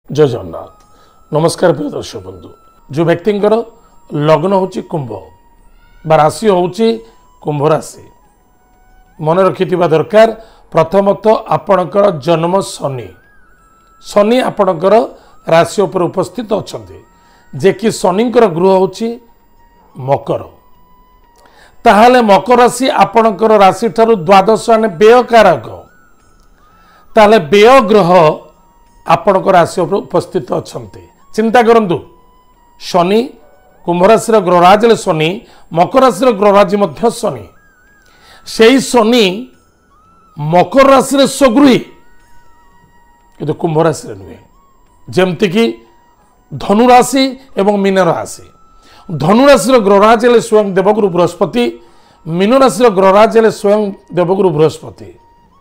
जय जगन्नाथ। नमस्कार प्रिय दर्शक बंधु। जो व्यक्तिंकर लग्न होची कुंभ बा राशि होची कुंभ राशि, मन रखिथिबा दरकार प्रथमतः आपणकर जन्म शनि शनि आपणकर राशि उपर उपस्थित अछंती, जे कि शनिकर गृह होची मकर। ताहले मकर राशि आपणकर राशि ठारू द्वादश आने व्यय कारक, ताहले व्यय ग्रह आपणकर राशि उपर उपस्थित अछंती। चिंता करंतु, शनि कुंभ राशि ग्रहराज शनि, मकर राशि ग्रहराज मध्य शनि। सेही शनि मकर राशि स्वगृही किंतु कुंभ राशि नुहे, जमती कि धनु राशि एवं मीन राशि। धनु राशि ग्रहराज स्वयं देवगुरु बृहस्पति, मीन राशि ग्रहराज स्वयं देवगुरु बृहस्पति।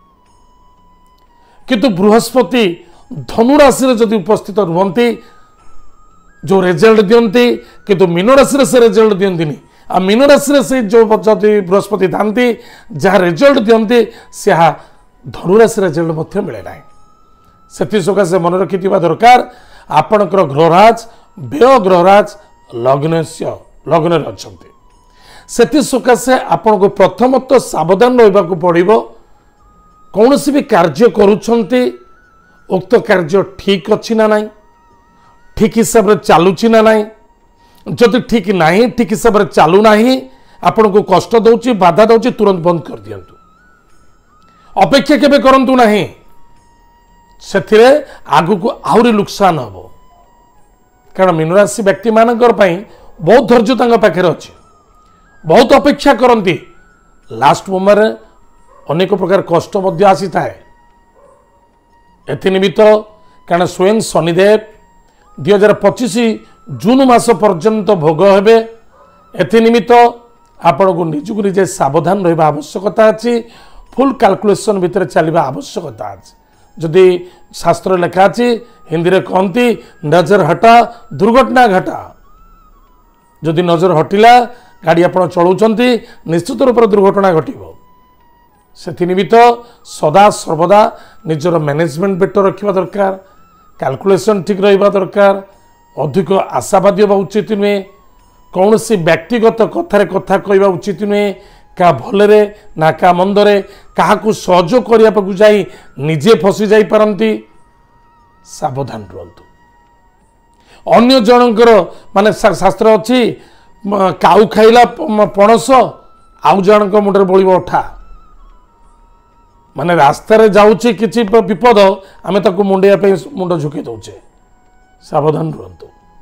किंतु बृहस्पति धनु राशि जदि उपस्थित रुहंती जो रिजल्ट दियंती, किंतु मीन राशि से रिजल्ट दियंतीनी। आ मीन राशि से जो जदि बृहस्पति थांती जहाँ रिजल्ट दियंती से धनु राशि रिजल्ट मध्य मिले ना। से सकाशे मन रखिथिबा दरकार आपणकर ग्रहराज व्यय ग्रहराज लग्न अच्छे। से सकाशे आपन को प्रथमतः सावधान रहिबाकु पड़िबो। कौन सी भी कार्य करुछंती उक्त कार्य ठीक अच्छी ना नहीं, ठीक हिसाब से चलुची ना नहीं। जदि ठीक नहीं, ठीक हिसाब से चलू नहीं, आपन को कष्ट दउची बाधा दउची, तुरंत बंद कर दियंतु। अपेक्षा केबे करंतु नहीं, सेथिरे आगु को आहुरी नुकसान हबो। कारण मीन राशि व्यक्ति मानकर पई बहुत धैर्य तांका पाखरे अछि, बहुत अपेक्षा करंती। लास्ट मोमेंट अनेक प्रकार कष्ट मध्य आसी थाए। एनिमित्त कारण स्वयं शनिदेव 2025 जून मास पर्यंत भोग हेबे। एनिमित्त आपण को निजुक निजे सावधान रहिबा आवश्यकता अछि। फुल कैलकुलेशन भितर चलिबा आवश्यकता अछि। जदि शास्त्र लेखा अछि, हिंदी रे कहंती नजर हटा दुर्घटना घटा। जदि नजर हटिला गाड़ी आपण चलाउछंती निश्चित रूप से दुर्घटना घटिबो। से निमित्त सदा सर्वदा निजर मैनेजमेंट बेटर रखा दरकार, कैलकुलेशन ठीक रहा दरकार। अधिक आशावादी होगा उचित नुहे। कौन सी व्यक्तिगत कथार कथा कहवा उचित नुहे। क्या भलरे ना क्या मंदरे क्या सहयोग करने जाई निजे फसी जाई पारंती। सावधान रुहतु। अन्य जनकर माने शास्त्र अच्छी काऊ खाइला पणस आउ जनक मुंडे बोलिब अठा। माने रास्तार जाऊँचे किसी विपद आमे ताकू मुंडिया मुंड झुकी दौचे। सावधान रुहतु।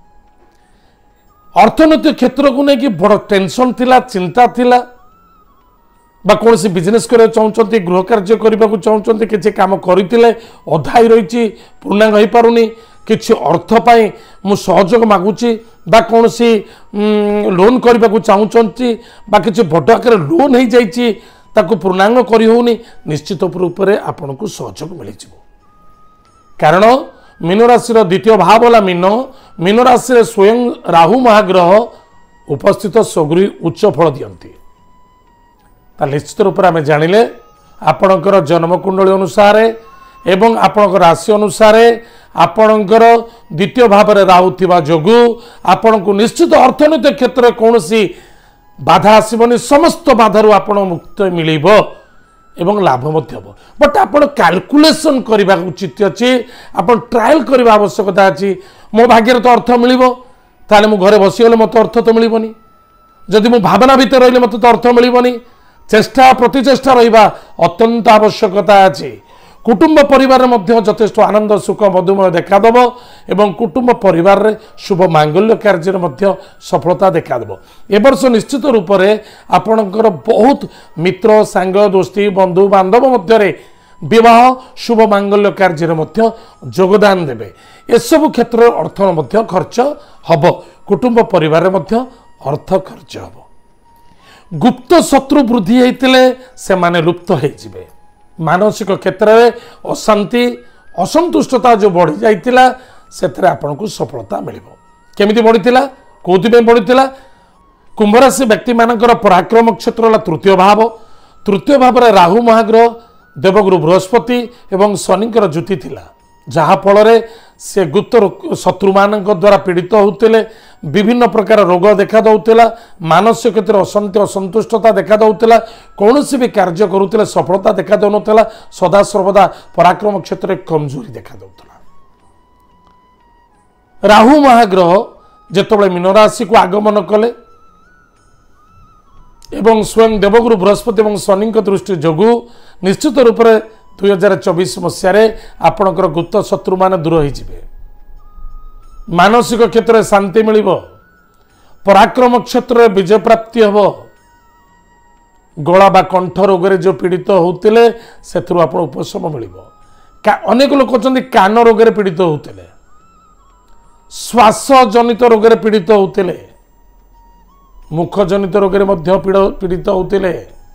अर्थनैतिक क्षेत्र को लेकिन बड़ टेंशन थिला, चिंता थिला, बा कौन सी बिजनेस करने चाहते, गृह कार्य करने को चाहते, किसी कम करते अधा ही रही पूर्णांग हो पारुनी, किसी अर्थ पाई मु सहयोग मागुची बा कौन सी लोन करने को चाहूँगी बा किसी बड़ आकार लोन हो जाइए ताकू पूर्णांग करी होनी, निश्चित रूप से आपन को सहयोग मिल जाए। कारण मीन राशि द्वितीय भाव वाला मीन राशि स्वयं राहु महाग्रह उपस्थित स्वगृही उच्च फल दियंती। निश्चित रूप से आम जानिले आपणकर जन्मकुंडली अनुसार एवं आपणकर राशि अनुसार आपणकर द्वितीय भाव में राहु थिबा जोगु आपन को निश्चित अर्थनैतिक क्षेत्र में कौन सी बाधा आसबनी। समस्त बाधारू आपण मुक्त मिलिब एवं लाभ मध्य हबो। बट आपण कैलकुलेशन करबा उचित अछि, आपण ट्रायल करबा आवश्यकता अछि। मो भाग्य तो अर्थ मिलिबो, ताले मु घरे बसी गले मत अर्थ तो मिलिबनी। जदि मु भावना भीतर रहिले मत तो अर्थ मिलिबनी। चेष्टा प्रतिचेष्टा रहिबा अत्यंत आवश्यकता अछि। कुटुंब परिवार मध्य यथेष्ट आनंद सुख मधुमेह देखा देव एवं कुटुंब परिवार रे शुभ मांगल्य कार्य मध्य सफलता देखा देव। ए वर्ष निश्चित रूप से आपणकर बहुत मित्र सांग दोस्ती बंधु बांधव मध्य विवाह शुभ मांगल्य कार्य मध्य योगदान देवे। एसबु क्षेत्र अर्थ मध्य खर्च हब। कुटुंब परिवार मध्य अर्थ खर्च हब। गुप्त शत्रु वृद्धि होइतिले से माने लुप्त हो जिवे। मानसिक क्षेत्र में अशांति असंतुष्टता जो बढ़ी जाइतिला सेथरे आपनको सफलता मिलिबो। केमिति बढ़ितिला, कोथि बढ़ितिला? कुंभ राशि व्यक्ति मानकर पराक्रम क्षेत्र तृतीय भाव। तृतीय भाव में राहु महाग्रह देवगुरु बृहस्पति एवं शनिकर जुति थिला। जहाँफल से गुप्त शत्रु मान द्वारा पीड़ित होते विभिन्न प्रकार रोग देखा दौला मानसिक क्षेत्र अशांति असंतुष्टता देखा दौला कौन भी कार्य करुले सफलता देखा दौनला सदा सर्वदा पराक्रम क्षेत्र में कमजोरी देखा दौला। राहु महाग्रह जितेबाला मीन राशि को आगमन कले एवं स्वयं देवगुरु बृहस्पति और शनि दृष्टि जोगु निश्चित रूप से 2024 मसीह आपणकर गुप्त शत्रु मान दूर हो मानसिक क्षेत्र में शांति मिल पराक्रम क्षेत्र में विजय प्राप्ति हम गला बा कंठ रोग जो पीड़ित होते से उपशम मिल अनेक लोग कहते कान रोग पीड़ित होते श्वास जनित रोग पीड़ित होते मुख जनित रोग पीड़ित होते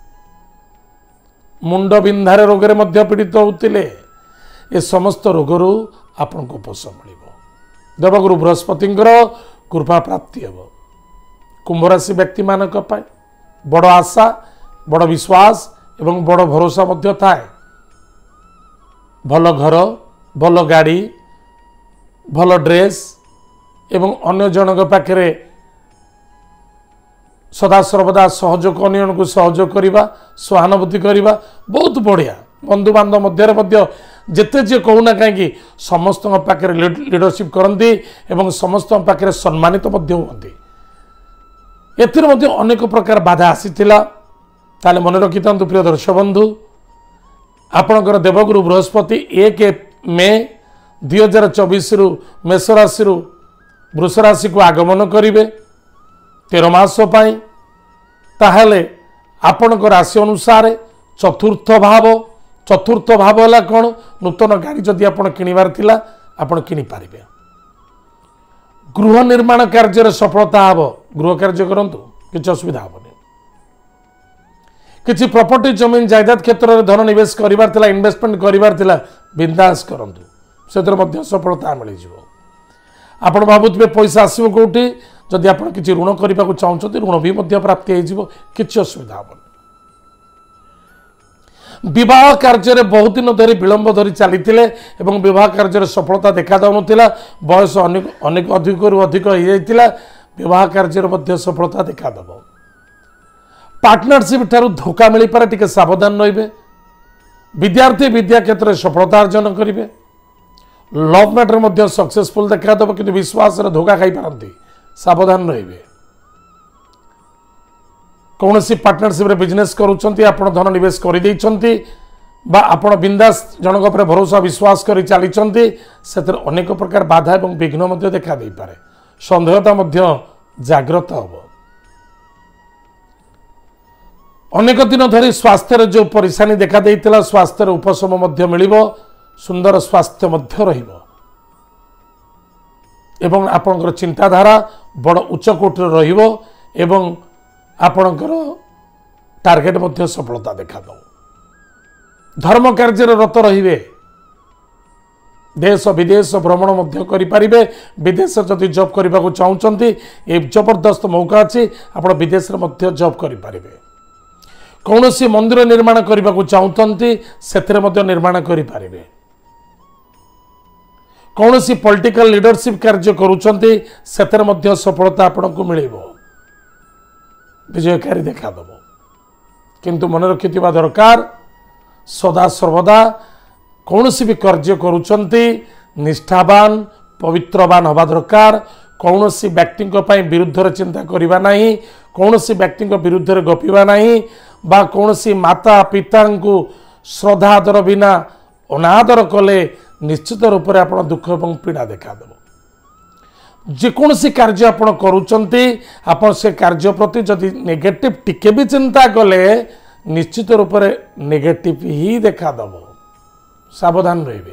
मुंड बिंधार रोग पीड़ित होते ये समस्त रोगर आपन को उपशम मिल देवगुरु बृहस्पति कृपा प्राप्ति हम कुंभ राशि व्यक्ति मान बड़ आशा बड़ विश्वास एवं बड़ भरोसा थाए भल घर भल गाड़ी भल ड्रेस एवं अन्य जनक पाखे सदा सर्वदा सहयोग अन्य को सहयोग करवा सहानुभूति करवा बहुत बढ़िया बंधु बांधव मध्य जिते जी कहूना कहीं समस्त पाखे लीडरशिप करती एवं समस्त पाखे सम्मानित होती अनेक प्रकार बाधा आसीथिला ताले मन रखि था प्रिय दर्शक बंधु आपणकर देवगुरु बृहस्पति 1 मे 2024 रु मेष राशि वृष राशि को आगमन करेंगे 13 मास ताहले आपणक राशि अनुसार चतुर्थ भाव है कौन नूतन गाड़ी जदि आप किणवार थिला आपण किनी पारिबे गृह निर्माण कार्य सफलता हम गृह कार्य करंतु किसी असुविधा हेनी किसी प्रॉपर्टी जमीन जायदाद क्षेत्र में धन निवेश करिवार इन्वेस्टमेंट करिवार बिंदास करंतु से सफलता मिल आपण भावुवे पैसा आसो कौटी जदि आप किसी ऋण करने को चाहते ऋण भी प्राप्ति हो किसी असुविधा हेनी विवाह कार्य बहुत दिन धरी विलंब धरी चली विवाह कार्य सफलता देखा दाउनथिला बयस अनेक अधिक अधिक हो जाइतिला विवाह कार्य सफलता देखा दब पार्टनरशिप ठारू धोखा मिल पारे टिके सावधान रहिबे विद्यार्थी विद्या क्षेत्र में सफलता अर्जन करेंगे लव मैटर सक्सेसफुल देखा दब कि विश्वास धोखा खाई पारती सावधान रहिबे कौन सी पार्टनरशिप रे बिजनेस करुँच आप धन निवेश कर बिंदास जनक पर भरोसा विश्वास कर चली से अनेक प्रकार बाधा और विघ्न देखा दे पारे सन्देहता जागृत हम अनेक दिन धरी स्वास्थ्य जो परेशानी देखा देइतिला स्वास्थ्य उपशम मिल सुंदर स्वास्थ्य एवं आपणकर चिंताधारा बड़ उच्चकोटर रहिबो एवं आपणकर टार्गेट सफलता देखा दो धर्म कार्य रत रहिबे देश विदेश भ्रमण करें विदेश जदि जॉब करने को चाहते ये जबरदस्त मौका अच्छी आप विदेश में जॉब करें कौन सी मंदिर निर्माण करने को चाहते से निर्माण करें कौन सी पॉलिटिकल लीडरशिप कार्य करुँचे से सफलता आपन को मिल विजयकारी देखा दब किंतु मन रखिथिबा दरकार सदा सर्वदा कौन सी भी कार्य करुँचे निष्ठावान पवित्रवान हवा दरकार कौन सी व्यक्ति विरुद्ध चिंता करना नहीं कौन सी व्यक्ति विरुद्ध गपिबा नहीं बा कौन सी माता पिता को श्रद्धा आदर बिना अनादर कले निश्चित रूप से आप दुख और पीड़ा देखा दब जेकोसी कार्य आपड़ करुँचे आप से कार्य प्रति जदि नेगेटिव टिके भी चिंता कले निश्चित रूप से नेगेटिव ही देखा दब सावधान रहिबे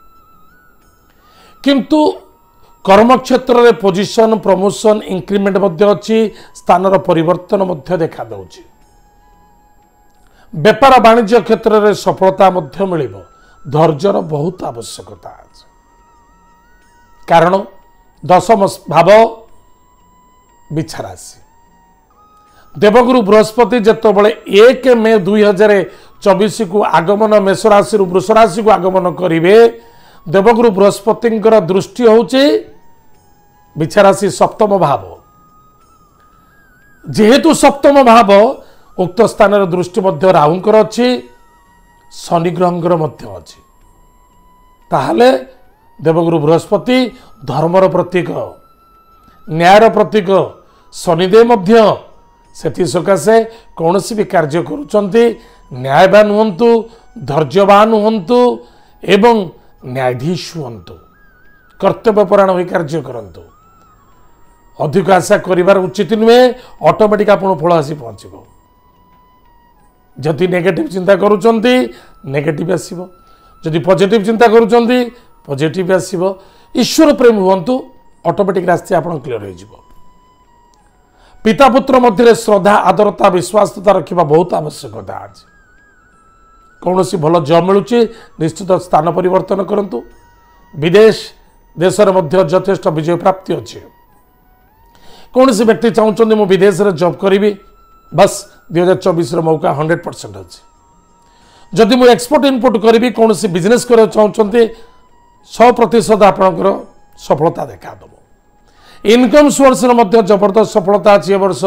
किंतु कर्म क्षेत्र में पोजिशन प्रमोशन इंक्रीमेंट अच्छी स्थान परिवर्तन देखा दौची व्यापार वाणिज्य क्षेत्र में सफलता मिल धैर्यर बहुत आवश्यकता है कारण दशम भाव बिछाराशि देवगुरु बृहस्पति जितेबाला 1 मे 2024 को आगमन मेष राशि वृष राशि को आगमन करेंगे देवगुरु बृहस्पति दृष्टि होचे विचाराशी सप्तम भाव जेहेतु सप्तम भाव उक्त स्थान दृष्टि मध्य राहुंकर अच्छी शनि ग्रहंकर मध्य अच्छी ताहले देवगुरु बृहस्पति धर्मर प्रतीक न्यायर प्रतीक शनिदेव मध्य सेथि सकाशे कौन भी कार्य करुचंती न्यायवान हुंतु धैर्यवान हुंतु एवं न्यायाधीश हुंतु कर्तव्यपरायण होई कार्य करंतु अधिक आशा करिवार उचित नुहे ऑटोमेटिक आपण फल आसी पहुंचबो जदि नेगेटिव चिंता करुचंती नेगेटिव आसीबो जदि पॉजिटिव चिंता करुचंती पॉजिटिव आसीबो ईश्वर प्रेम हुंतु ऑटोमेटिक रास्ते आपण क्लियर हो जिवो पिता पुत्र मध्य श्रद्धा आदरता विश्वासता रखा बहुत आवश्यकता आज कौन सी भल जॉब मिलूँ निश्चित स्थान परिवर्तन करूँ विदेश देशर मध्य यथेष्ट विजय प्राप्ति अच्छे कौन सी व्यक्ति चाहते मु विदेश में जॉब करी बस 2024 मौका 100% अच्छे जदि मु एक्सपोर्ट इनपुट करी कौन सी बिजनेस कर चाहते 100% आपणकर सफलता देखा दब इनकम सोर्स मध्य जबरदस्त सफलता अच्छी वर्ष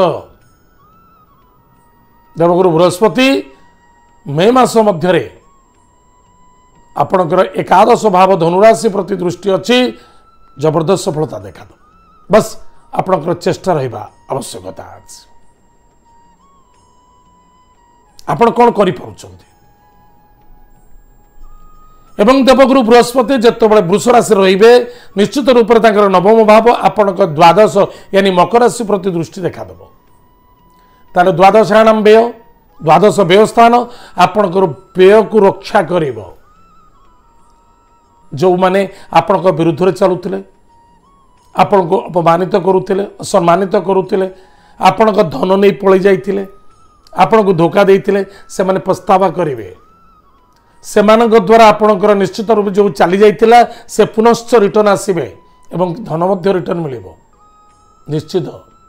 देवगुरु बृहस्पति मे मास मध्य आपणकर एकादश भाव धनुराशि प्रति दृष्टि अच्छी जबरदस्त सफलता देखा दब बस आपणकर चेष्टा रहा आवश्यकता आज आपण कौन कर एवं देवगुरु बृहस्पति जिते वृष राशि रे निश्चित रूप से नवम भाव आपण द्वादश यानी मकर राशि प्रति दृष्टि देखा देव तार द्वादशाणाम व्यय द्वादश व्यय स्थान आपणकर व्यय को रक्षा कर जो माने आपण विरुद्ध चलुले आपण को अपमानित करुले असम्मानित करुले आपण धन नहीं पलि जाइए आपण को धोखा देते से माने पछतावा करेंगे से द्वारा आपणकर निश्चित रूप जो चली जाइतिला से पुनश्च रिटर्न आसबे एवं धन मध्य रिटर्न मिलिबो निश्चित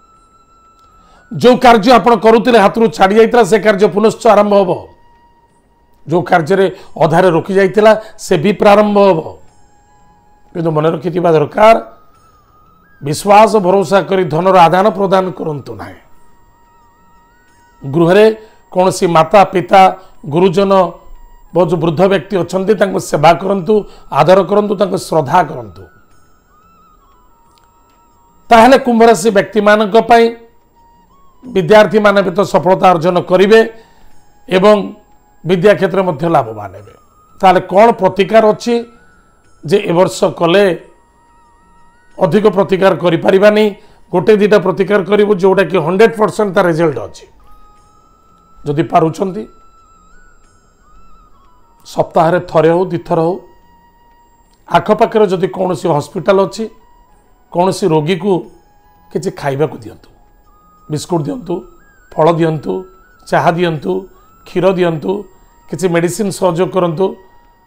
जो कार्य आपण करुतिले हाथरू छाड़ी जाइतिला से कार्य पुनश्च आरंभ होबो जो कार्य रे अधारे रोकी जाइतिला से भी प्रारंभ होबो किंतु मन रखिथिबा दरकार विश्वास भरोसा करी धनर आदान प्रदान करंतु नाही गृह रे कोनसी माता पिता गुरुजन बहुत जो वृद्ध व्यक्ति अच्छा सेवा करंतु आदर करंतु तांको श्रद्धा करंतु ताहले कुंभ राशि व्यक्ति मानक पई विद्यार्थी माने भी तो सफलता अर्जन करिवे एवं विद्या क्षेत्र में लाभवान हेबे ताहले कौन प्रतिकार अच्छी जे ए वर्ष कले अधिक प्रतिकार करि परिबानी गोटे दुटा प्रतिकार करिवो जोटा कि 100% तार रिजल्ट अच्छी जदि पारुचंती सप्ताह थरे हो दिथर हो आखपाखे जदि कौन सी हॉस्पिटल अच्छी कौन सी रोगी को किसी खाइबा को दिंतु बिस्कुट दिंतु फल दिंतु चाहा दिंतु क्षीर दिंतु किसी मेडिसिन सहयोग करंतु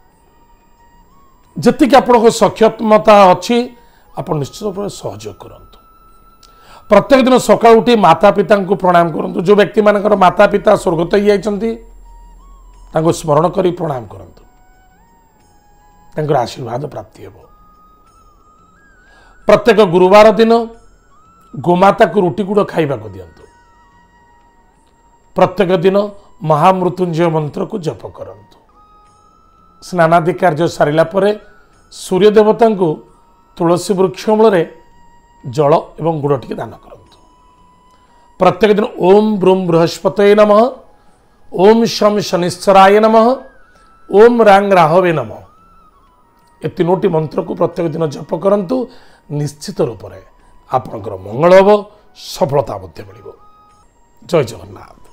जतिक आपण सक्षमता अच्छी आप निश्चित रूप से सहयोग करंतु प्रत्येक दिन सकाळ उठी माता पिता को प्रणाम करंतु जो व्यक्ति मानकर माता पिता स्वर्गत हो जाइछंती तांको स्मरण करी प्रणाम करंतु तांकर आशीर्वाद प्राप्ति हेबो प्रत्येक गुरुवार दिन गोमाता को रुटी गुड़ खाइबा को दियंतु प्रत्येक दिन महामृत्युंजय मंत्र को जप करंतु स्नानादि कार्य सारिला परे सूर्य देवता को तुलसी वृक्ष मूल जल एवं गुड़ टी दान करंतु प्रत्येक दिन ओम ब्रूम बृहस्पतये नमः ओम शम शनिश्चराय नमः ओम रांग राहवे नमः ये तीनोटी मंत्र को प्रत्येक दिन जप करंतु निश्चित रूप से आपणकर मंगल हम सफलता मिल जय जगन्नाथ।